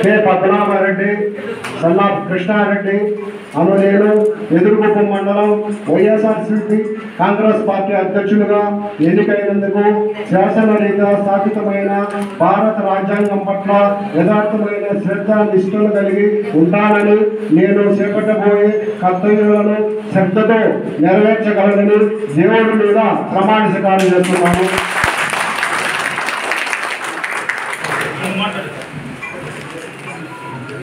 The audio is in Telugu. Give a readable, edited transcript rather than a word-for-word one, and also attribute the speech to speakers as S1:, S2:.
S1: కె పద్మనాభరెడ్డి, సన్నా కృష్ణారెడ్డి అను నేను ఎదురుగుప్పం మండలం వైఎస్ఆర్సీపీ కాంగ్రెస్ పార్టీ అధ్యక్షులుగా ఎన్నికైనందుకు శాసనరీత్యా స్థాపితమైన భారత రాజ్యాంగం పట్ల యథార్థమైన శ్రద్ధ నిష్ఠలు కలిగి ఉంటానని, నేను చేపట్టబోయే కర్తవ్యాలను శ్రద్ధతో నెరవేర్చగలనని దేవుడి మీద ప్రమాణ స్వీకారం చేస్తున్నాను.